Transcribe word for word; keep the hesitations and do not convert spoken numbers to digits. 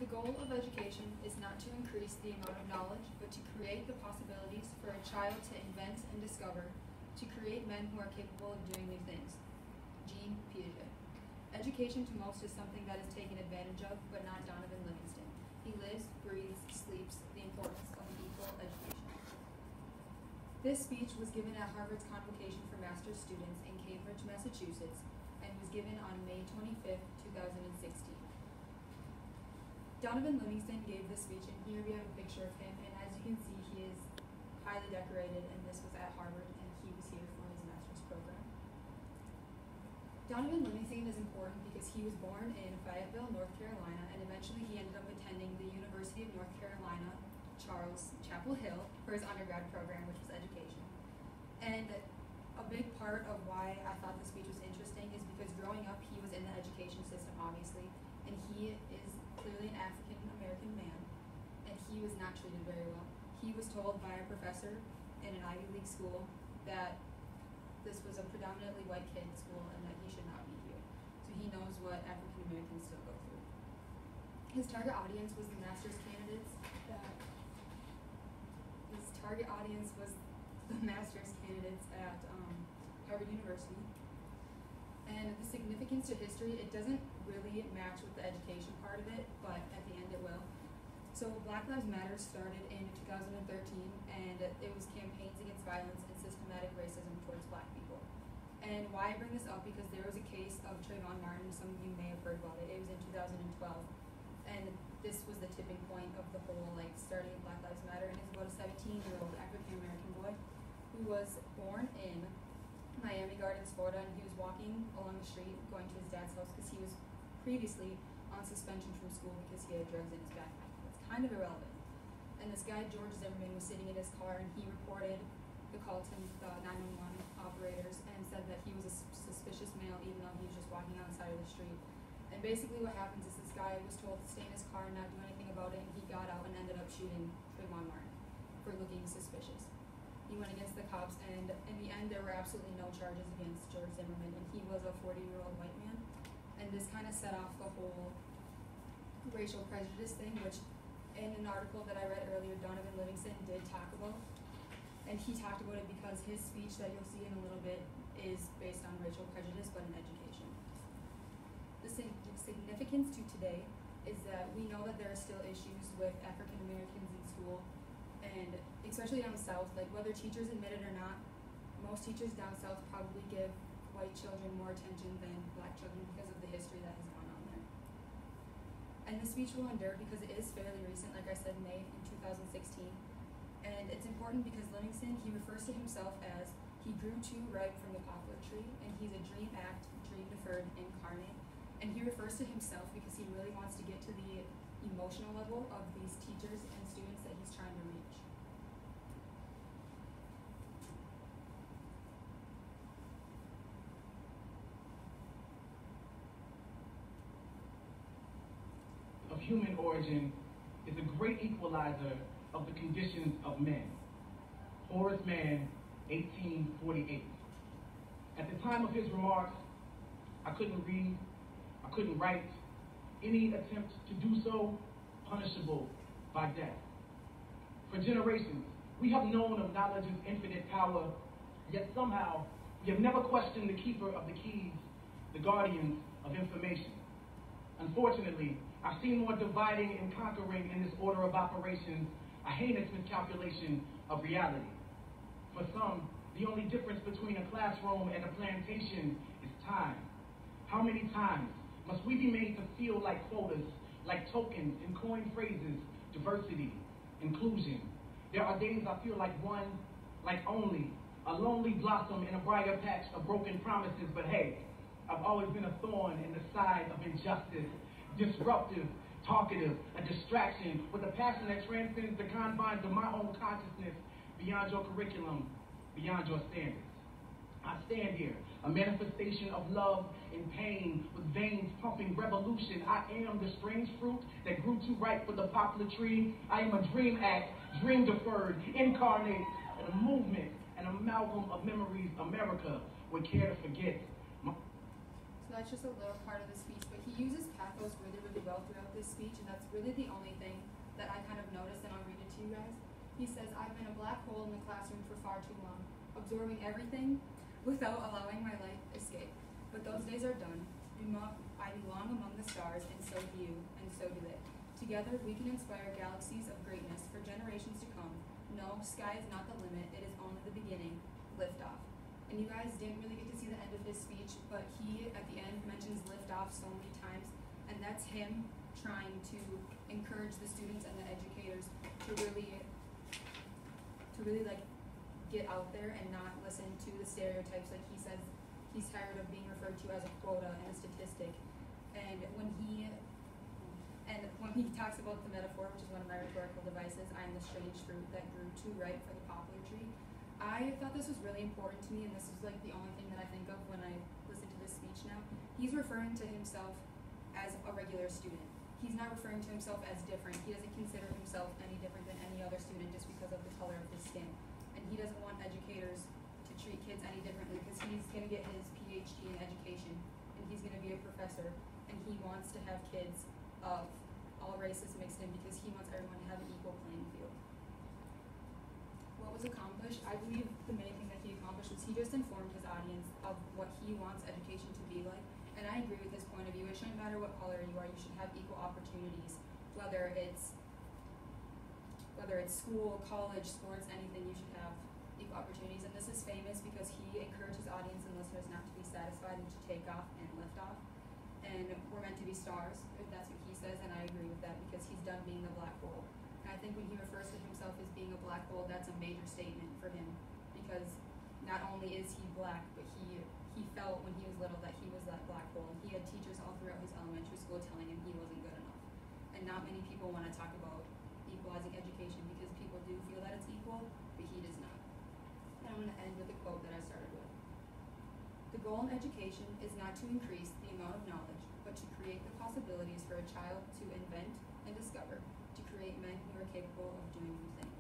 The goal of education is not to increase the amount of knowledge, but to create the possibilities for a child to invent and discover, to create men who are capable of doing new things. Jean Piaget. Education to most is something that is taken advantage of, but not Donovan Livingston. He lives, breathes, sleeps the importance of an equal education. This speech was given at Harvard's convocation for master's students in Cambridge, Massachusetts, and was given on May twenty-fifth, two thousand sixteen. Donovan Livingston gave this speech, and here we have a picture of him, and as you can see, he is highly decorated, and this was at Harvard, and he was here for his master's program. Donovan Livingston is important because he was born in Fayetteville, North Carolina, and eventually he ended up attending the University of North Carolina, Charles Chapel Hill, for his undergrad program, which was education. And a big part of why I thought the speech was interesting is because growing up, he was in the education system, obviously, and he is clearly an African-American man, and he was not treated very well. He was told by a professor in an Ivy League school that this was a predominantly white kid school and that he should not be here. So he knows what African-Americans still go through. His target audience was the master's candidates. That his target audience was the master's candidates at um, Harvard University. And the significance to history, it doesn't really match with the education part of it, but at the end it will. So Black Lives Matter started in two thousand thirteen, and it was campaigns against violence and systematic racism towards Black people. And why I bring this up, because there was a case of Trayvon Martin, some of you may have heard about it, it was in two thousand twelve, and this was the tipping point of the whole, like, starting of Black Lives Matter, and it's about a seventeen-year-old African-American boy who was born in Miami Gardens, Florida, and he was walking along the street going to his dad's house because he was previously on suspension from school because he had drugs in his backpack. It's kind of irrelevant. And this guy, George Zimmerman, was sitting in his car, and he reported the call to the nine one one operators and said that he was a suspicious male even though he was just walking on the side of the street. And basically what happens is this guy was told to stay in his car and not do anything about it, and he got out and ended up shooting Trayvon Martin for looking suspicious. He went against the cops, and in the end, there were absolutely no charges against George Zimmerman, and he was a forty-year-old white man. And this kind of set off the whole racial prejudice thing, which in an article that I read earlier, Donovan Livingston did talk about. And he talked about it because his speech that you'll see in a little bit is based on racial prejudice, but in education. The significance to today is that we know that there are still issues with African Americans in school, and especially down south, like whether teachers admit it or not, most teachers down south probably give white children more attention than Black children because of the history that has gone on there. And the speech will endure because it is fairly recent, like I said, May in two thousand sixteen. And it's important because Livingston, he refers to himself as, he grew too ripe from the poplar tree, and he's a dream act, dream deferred incarnate. And he refers to himself because he really wants to get to the emotional level of these teachers and students that he's trying to reach. Of human origin is a great equalizer of the conditions of men. Horace Mann, eighteen forty-eight. At the time of his remarks, I couldn't read, I couldn't write. Any attempt to do so, punishable by death. For generations, we have known of knowledge's infinite power, yet somehow we have never questioned the keeper of the keys, the guardians of information. Unfortunately, I've seen more dividing and conquering in this order of operations, a heinous miscalculation of reality. For some, the only difference between a classroom and a plantation is time. How many times must we be made to feel like quotas, like tokens and coined phrases, diversity, inclusion? There are days I feel like one, like only, a lonely blossom in a briar patch of broken promises, but hey, I've always been a thorn in the side of injustice, disruptive, talkative, a distraction with a passion that transcends the confines of my own consciousness beyond your curriculum, beyond your standards. I stand here, a manifestation of love and pain with veins pumping revolution. I am the strange fruit that grew too ripe for the poplar tree. I am a dream act, dream deferred, incarnate, and a movement, an amalgam of memories America would care to forget. So that's just a little part of the speech, but he uses pathos really, really well throughout this his speech, and that's really the only thing that I kind of noticed, and I'll read it to you guys. He says, "I've been a black hole in the classroom for far too long, absorbing everything without allowing my light escape. But those days are done. I belong among the stars, and so do you, and so do they. Together, we can inspire galaxies of greatness for generations to come. No, sky is not the limit, it is only the beginning. Lift off." And you guys didn't really get to see the end of his speech, but he, at the end, mentions lift off so many times, and that's him trying to encourage the students and the educators to really, to really, like, get out there and not listen to the stereotypes. Like he says, he's tired of being referred to as a quota and a statistic. And when he and when he talks about the metaphor, which is one of my rhetorical devices, I am the strange fruit that grew too ripe for the poplar tree, I thought this was really important to me, and this is like the only thing that I think of when I listen to this speech now. He's referring to himself as a regular student. He's not referring to himself as different. He doesn't consider himself any different than any other student just because of the color of his skin. And he doesn't want educators to treat kids any differently because he's going to get his P H D in education, and he's going to be a professor, and he wants to have kids of all races mixed in because he wants everyone to have an equal playing field. What was accomplished? I believe the main thing that he accomplished was he just informed his audience of what he wants education to be like. And I agree with his point of view. It shouldn't matter what color you are, you should have equal opportunities, whether it's whether it's school, college, sports, anything, you should have equal opportunities. And this is famous because he encouraged his audience and listeners not to be satisfied and to take off and lift off. And we're meant to be stars, if that's what he says, and I agree with that because he's done being a black hole. And I think when he refers to himself as being a black hole, that's a major statement for him because not only is he black, but he he felt when he was little that he was that black hole. And he had teachers all throughout his elementary school telling him he wasn't good enough. And not many people want to talk about equalizing education because people do feel that it's equal, but he does not. And I'm going to end with a quote that I started with. "The goal in education is not to increase the amount of knowledge, but to create the possibilities for a child to invent and discover, to create men who are capable of doing new things."